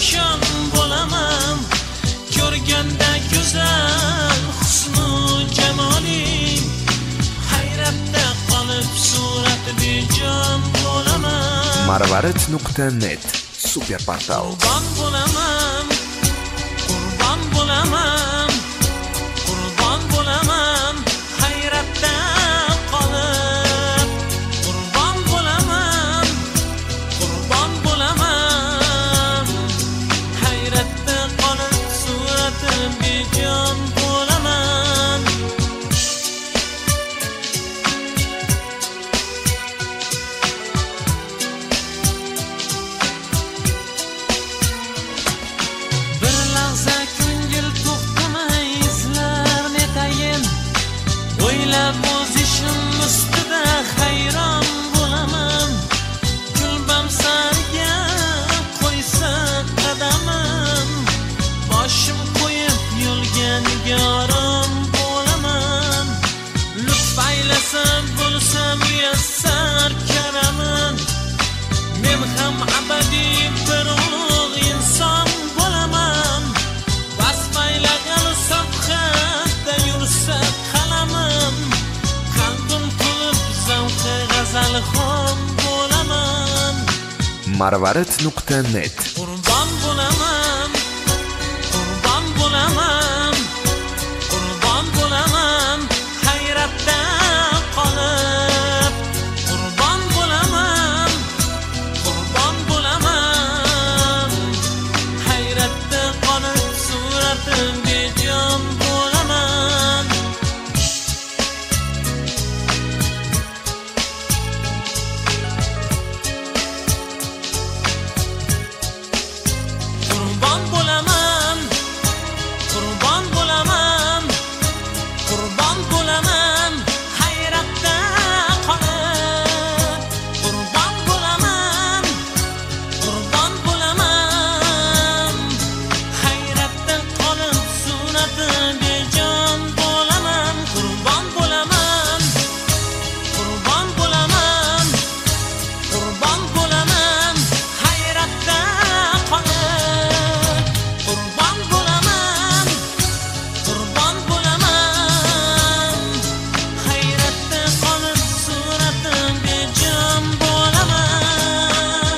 perişan bo'laman. Ko'rganda go'zal husnu jamoling, hayratda qolib surat bejon bo'laman. Marvarid.net super portal. Qurban bo'laman, qurban bo'laman, qurban bo'laman, hayratda qolib. Qurban bo'laman, qurban bo'laman, hayratda qolib surati bejon bo'laman. Bir lahza ko'ngil to'xtamay izlar netayin, o'ylab o'z ishim ustida hayron bo'laman. Kulbam sariga qo'ysa qadamim, boshim qo'yib yo'lga nigoron bo'laman. Lutf aylasa bo'lsam muyassar karamin, men ham abadiy bir ulug' inson bo'laman. Basmaylagan safhatda yursa qalamim, qalbim to'lib zavqi g'azalxon bo'laman. Marvarid.net